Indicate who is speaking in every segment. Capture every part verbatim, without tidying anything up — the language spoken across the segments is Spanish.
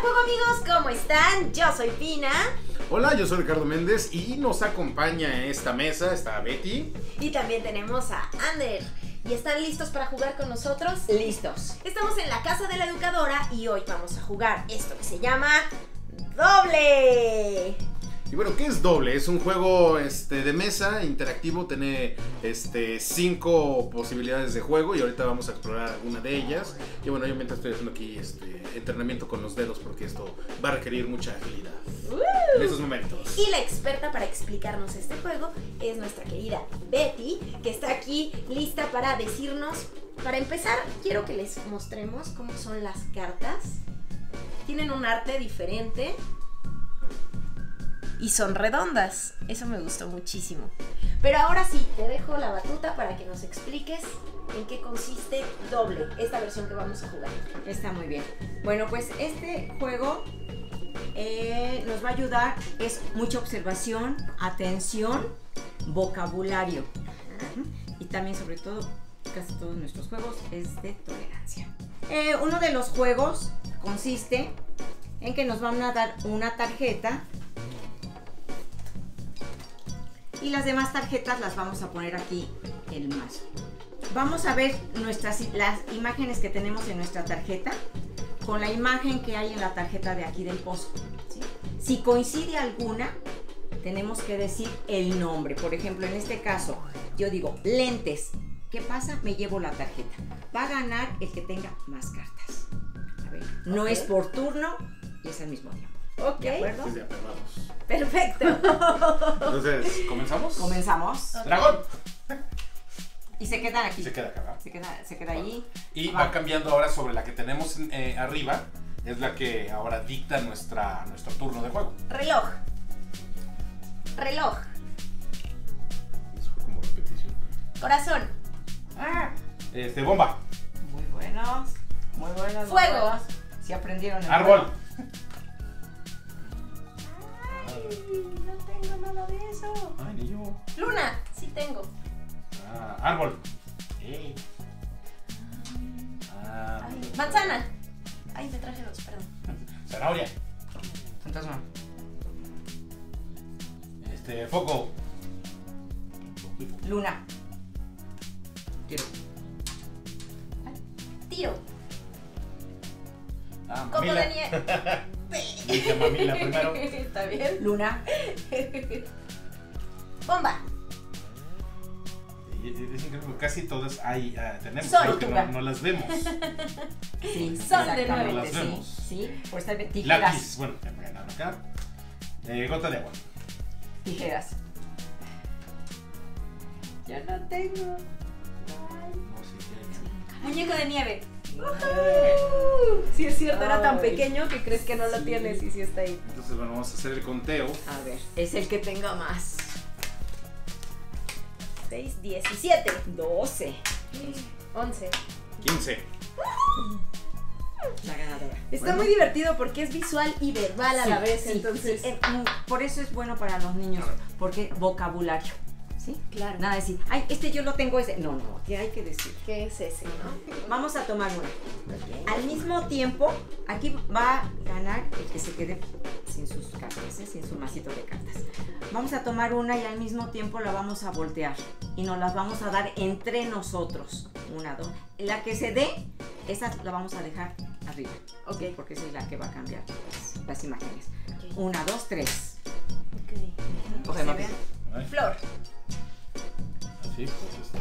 Speaker 1: Juego Amigos, ¿cómo están? Yo soy Pina.
Speaker 2: Hola, yo soy Ricardo Méndez y nos acompaña en esta mesa, está Betty.
Speaker 1: Y también tenemos a Ander. ¿Y están listos para jugar con nosotros?
Speaker 3: Listos.
Speaker 1: Estamos en la casa de la educadora y hoy vamos a jugar esto que se llama Doble.
Speaker 2: Y bueno, ¿qué es Doble? Es un juego este, de mesa interactivo, tiene este, cinco posibilidades de juego y ahorita vamos a explorar alguna de ellas. Y bueno, yo mientras estoy haciendo aquí este, entrenamiento con los dedos porque esto va a requerir mucha agilidad uh. en esos momentos.
Speaker 1: Y la experta para explicarnos este juego es nuestra querida Betty, que está aquí lista para decirnos. Para empezar, quiero que les mostremos cómo son las cartas. Tienen un arte diferente. Y son redondas, eso me gustó muchísimo. Pero ahora sí, te dejo la batuta para que nos expliques en qué consiste Doble, esta versión que vamos a jugar.
Speaker 3: Está muy bien. Bueno, pues este juego eh, nos va a ayudar, es mucha observación, atención, vocabulario. Uh-huh. Y también, sobre todo, casi todos nuestros juegos es de tolerancia. Eh, uno de los juegos consiste en que nos van a dar una tarjeta y las demás tarjetas las vamos a poner aquí en el mazo. Vamos a ver nuestras, las imágenes que tenemos en nuestra tarjeta con la imagen que hay en la tarjeta de aquí del pozo, ¿sí? Si coincide alguna, tenemos que decir el nombre. Por ejemplo, en este caso, yo digo lentes. ¿Qué pasa? Me llevo la tarjeta. Va a ganar el que tenga más cartas. A ver, no okay. Es por turno y es al mismo tiempo.
Speaker 1: Ok.
Speaker 3: ¿De acuerdo?
Speaker 2: Sí, de acuerdo.
Speaker 1: Perfecto.
Speaker 2: Entonces, ¿comenzamos?
Speaker 3: Comenzamos.
Speaker 1: Okay.
Speaker 2: ¡Dragón!
Speaker 3: Y se quedan aquí.
Speaker 2: Se queda acá, ¿verdad?
Speaker 3: Se queda, se queda allí.
Speaker 2: Y va. va cambiando ahora sobre la que tenemos eh, arriba. Es la que ahora dicta nuestra, nuestro turno de juego.
Speaker 1: Reloj. Reloj.
Speaker 2: Eso fue como repetición.
Speaker 1: Corazón.
Speaker 2: Ah. Este, bomba.
Speaker 3: Muy buenos. Muy buenos.
Speaker 1: Fuego.
Speaker 3: Muy buenos. Sí aprendieron. El
Speaker 2: Árbol.
Speaker 3: juego. Ay, no tengo nada de eso.
Speaker 2: Ay, ni yo.
Speaker 1: Luna. Sí tengo.
Speaker 2: Ah, árbol. Hey. Ah,
Speaker 1: Ay, manzana. Ay, me traje dos, perdón.
Speaker 2: Zanahoria.
Speaker 3: Fantasma.
Speaker 2: Este, foco.
Speaker 3: Luna.
Speaker 2: Tiro.
Speaker 1: Tiro.
Speaker 2: Ah,
Speaker 1: Copo
Speaker 2: mamila.
Speaker 1: de nieve.
Speaker 2: Dije mamila primero.
Speaker 1: Está bien.
Speaker 3: Luna.
Speaker 1: Bomba.
Speaker 2: Es increíble, casi todas hay, uh, tenemos,
Speaker 1: Sol.
Speaker 2: solo que no, no las vemos.
Speaker 3: Sí,
Speaker 1: Sol de
Speaker 3: exactamente,
Speaker 1: nuevo.
Speaker 2: las
Speaker 3: sí,
Speaker 2: vemos.
Speaker 3: sí, por estar tijeras.
Speaker 2: Lápiz, bueno, me ganaron acá. Eh, gota de agua.
Speaker 3: Tijeras. Ya no tengo. Ay.
Speaker 2: No, sí, sí,
Speaker 1: Muñeco de nieve.
Speaker 3: Uh-huh.
Speaker 1: Sí es cierto, era tan
Speaker 3: Ay.
Speaker 1: pequeño que crees que no lo
Speaker 2: Sí.
Speaker 1: tienes y sí está ahí.
Speaker 2: entonces, bueno, vamos a hacer el conteo.
Speaker 3: A ver, es el que tenga más.
Speaker 1: seis, diecisiete,
Speaker 3: doce.
Speaker 1: once.
Speaker 2: quince.
Speaker 3: La ganadora.
Speaker 1: Está
Speaker 3: Bueno,
Speaker 1: muy divertido porque es visual y verbal a
Speaker 3: sí,
Speaker 1: la vez,
Speaker 3: sí,
Speaker 1: entonces.
Speaker 3: sí, eh, mm, por eso es bueno para los niños, porque vocabulario. ¿Sí?
Speaker 1: Claro.
Speaker 3: Nada de decir, ay, este yo lo tengo ese. No, no, que hay que decir.
Speaker 1: ¿Qué es ese, no?
Speaker 3: Vamos a tomar una.
Speaker 1: Okay.
Speaker 3: Al mismo tiempo, aquí va a ganar el que se quede sin sus cartas, ¿eh? Sin su masito de cartas. Vamos a tomar una y al mismo tiempo la vamos a voltear y nos las vamos a dar entre nosotros. Una, dos. La que se dé, esa la vamos a dejar arriba.
Speaker 1: Ok.
Speaker 3: ¿Sí? Porque esa es la que va a cambiar las, las imágenes.
Speaker 1: Okay.
Speaker 3: Una, dos, tres.
Speaker 1: Okay.
Speaker 3: Coge
Speaker 1: Se
Speaker 3: lápiz.
Speaker 1: vean.
Speaker 2: Ay,
Speaker 1: Flor.
Speaker 2: así, pues, este.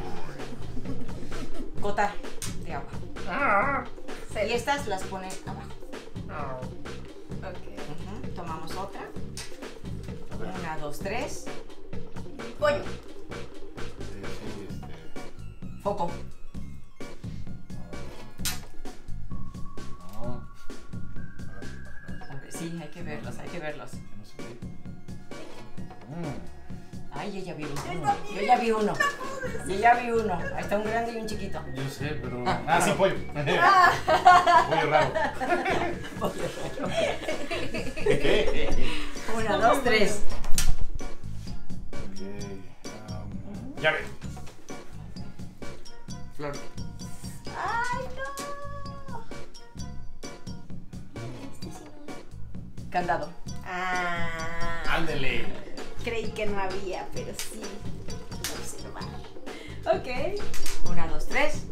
Speaker 3: Gota de agua. Y
Speaker 1: Cel.
Speaker 3: estas las pone abajo.
Speaker 1: Okay.
Speaker 3: Uh-huh. Tomamos otra.
Speaker 2: A ver.
Speaker 3: Una, dos, tres.
Speaker 1: Pollo.
Speaker 2: Eh, sí, este.
Speaker 3: Foco.
Speaker 2: No.
Speaker 3: A ver, sí, hay que verlos, hay que verlos.
Speaker 2: No se ve. Mm.
Speaker 3: Ay, yo ya vi uno. Yo ya vi uno. Yo ya vi uno. Ahí está un grande y un chiquito.
Speaker 2: Yo sé, pero.
Speaker 3: Ah,
Speaker 2: Ah, sí,
Speaker 3: no.
Speaker 2: pollo. Pollo raro.
Speaker 3: Una, dos, tres.
Speaker 2: Ok. Um, llave.
Speaker 3: Flor.
Speaker 1: Ay, no. Este sí no.
Speaker 3: Candado.
Speaker 1: Ah.
Speaker 2: Ándele.
Speaker 1: Creí que no había, pero sí. Observar. Ok.
Speaker 3: Una, dos, tres.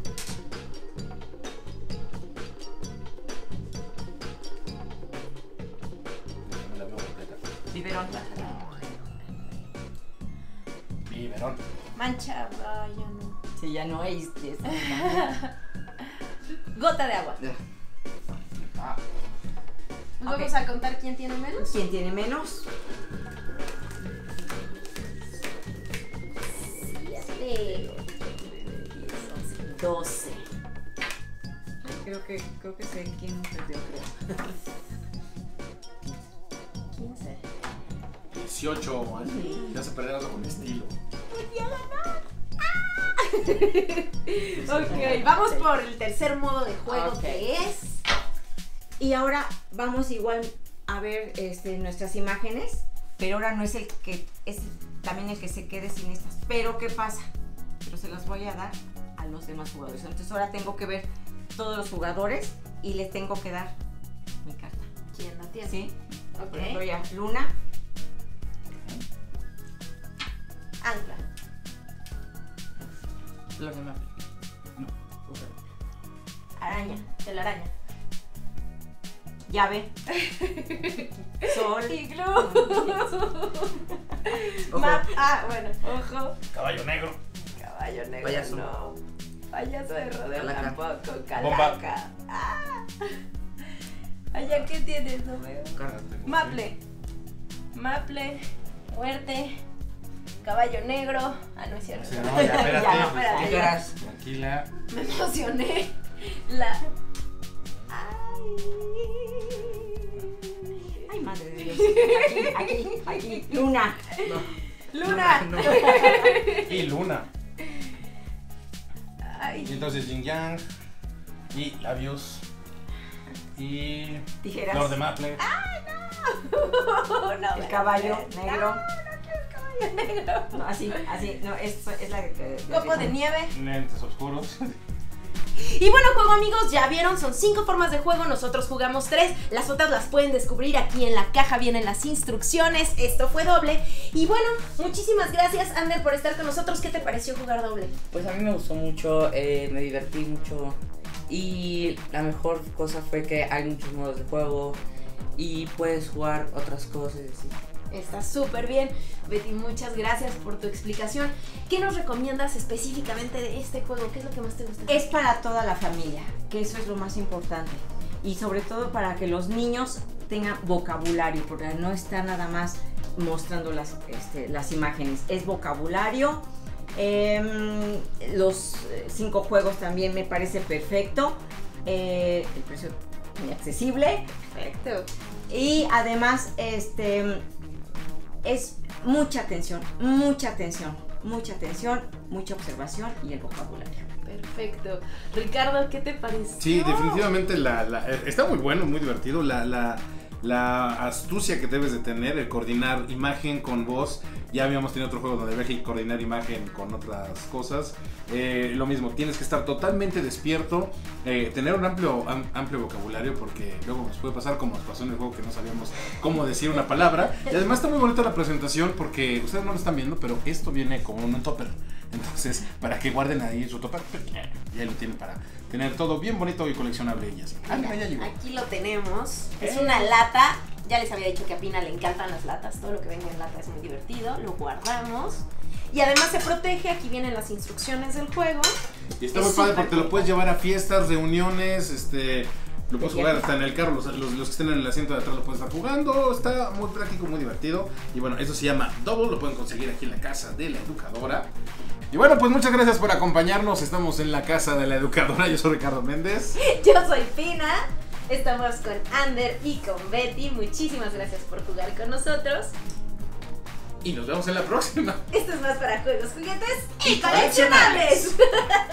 Speaker 2: La veo completa.
Speaker 3: Biberón.
Speaker 2: Biberón.
Speaker 1: Mancha, ah, ya no.
Speaker 3: Sí, ya no hay.
Speaker 1: Gota de agua.
Speaker 2: Ah,
Speaker 1: ¿Nos
Speaker 3: Ok.
Speaker 1: vamos a contar quién tiene menos?
Speaker 3: ¿Quién tiene menos?
Speaker 1: Siete.
Speaker 3: doce. Creo que, creo que sé quién perdió, creo.
Speaker 1: quince.
Speaker 2: dieciocho. Ay, ya se perdieron con estilo.
Speaker 1: Ok, vamos por el tercer modo de juego
Speaker 3: Ok.
Speaker 1: que es.
Speaker 3: Y ahora vamos igual a ver este, nuestras imágenes, pero ahora no es el que, es también el que se quede sin estas. Pero ¿qué pasa? Pero se las voy a dar a los demás jugadores. Entonces ahora tengo que ver todos los jugadores y les tengo que dar mi carta.
Speaker 1: ¿Quién la tiene?
Speaker 3: ¿Sí?
Speaker 1: Ok.
Speaker 3: Por ejemplo, ya, Luna,
Speaker 1: Ancla.
Speaker 4: Los demás.
Speaker 1: Araña. Telaraña.
Speaker 3: Llave, Sol,
Speaker 1: Iglú.
Speaker 3: Ojo.
Speaker 1: Map. Ah, bueno. Ojo.
Speaker 2: Caballo negro.
Speaker 1: Caballo negro.
Speaker 4: Payaso.
Speaker 1: No. Payaso de rodeo
Speaker 4: Calaca.
Speaker 1: tampoco. Calaca.
Speaker 2: Bomba.
Speaker 1: Ah. Allá, ¿qué tienes? No veo.
Speaker 4: Carga.
Speaker 1: Maple. Maple. Muerte. Caballo negro. Ah, no es cierto.
Speaker 2: Sí, no, ya, espérate.
Speaker 1: Ya, no, espérate.
Speaker 4: Tijeras.
Speaker 2: Tranquila.
Speaker 1: Me emocioné. La.
Speaker 3: ay madre de Dios, aquí, aquí, aquí, Luna,
Speaker 1: Luna.
Speaker 4: No.
Speaker 2: Y Luna. Y
Speaker 1: Ay.
Speaker 2: entonces Yin Yang. Y Labios. Y.
Speaker 3: tijeras,
Speaker 2: Lord de Maple.
Speaker 1: No, no,
Speaker 3: el
Speaker 1: me-
Speaker 3: caballo
Speaker 1: no,
Speaker 3: negro,
Speaker 1: No, no quiero el caballo negro.
Speaker 3: no, así, así, no, es, es la de...
Speaker 1: Copo de nieve.
Speaker 2: Lentes oscuros.
Speaker 1: Y bueno, juego amigos, ya vieron, son cinco formas de juego, nosotros jugamos tres, las otras las pueden descubrir aquí en la caja, vienen las instrucciones, esto fue doble. Y bueno, muchísimas gracias Ander por estar con nosotros, ¿qué te pareció jugar doble?
Speaker 4: Pues a mí me gustó mucho, eh, me divertí mucho y la mejor cosa fue que hay muchos modos de juego y puedes jugar otras cosas así.
Speaker 1: Está súper bien, Betty, muchas gracias por tu explicación. ¿Qué nos recomiendas específicamente de este juego? ¿Qué es lo que más te gusta?
Speaker 3: Es para toda la familia, que eso es lo más importante. Y sobre todo para que los niños tengan vocabulario, porque no está nada más mostrando las, este, las imágenes, es vocabulario. Eh, los cinco juegos también me parece perfecto. Eh, el precio muy accesible.
Speaker 1: Perfecto.
Speaker 3: Y además, este es mucha atención, mucha atención, mucha atención, mucha observación y el vocabulario.
Speaker 1: Perfecto. Ricardo, ¿qué te pareció?
Speaker 2: Sí, definitivamente la, la- está muy bueno, muy divertido. La, la, la astucia que debes de tener, el coordinar imagen con voz. Ya habíamos tenido otro juego donde había que coordinar imagen con otras cosas. Eh, lo mismo, tienes que estar totalmente despierto, eh, tener un amplio, am- amplio vocabulario, porque luego nos puede pasar como nos pasó en el juego que no sabíamos cómo decir una palabra. Y además está muy bonita la presentación porque ustedes no lo están viendo, pero esto viene como un topper. Entonces, para que guarden ahí su topper, y ahí lo tienen para tener todo bien bonito y coleccionable. Y así. Ah, mira, ya llegó.
Speaker 1: Aquí lo tenemos. Es
Speaker 2: Eh.
Speaker 1: una lata. Ya les había dicho que a Pina le encantan las latas. Todo lo que venga en lata es muy divertido. Lo guardamos. Y además se protege. Aquí vienen las instrucciones del juego.
Speaker 2: Y está
Speaker 1: Es
Speaker 2: muy padre
Speaker 1: súper
Speaker 2: porque te lo puedes llevar a fiestas, reuniones, este, lo puedes
Speaker 3: Ya
Speaker 2: jugar
Speaker 3: está.
Speaker 2: hasta en el carro, los, los, los que estén en el asiento de atrás lo pueden estar jugando, está muy práctico, muy divertido. Y bueno, eso se llama Double, lo pueden conseguir aquí en la casa de la educadora. Y bueno, pues muchas gracias por acompañarnos, estamos en la casa de la educadora, yo soy Ricardo Méndez.
Speaker 1: Yo soy Pina. Estamos con Ander y con Betty. Muchísimas gracias por jugar con nosotros.
Speaker 2: Y nos vemos en la próxima.
Speaker 1: Esto es más para juegos, juguetes y
Speaker 2: Y
Speaker 1: coleccionables.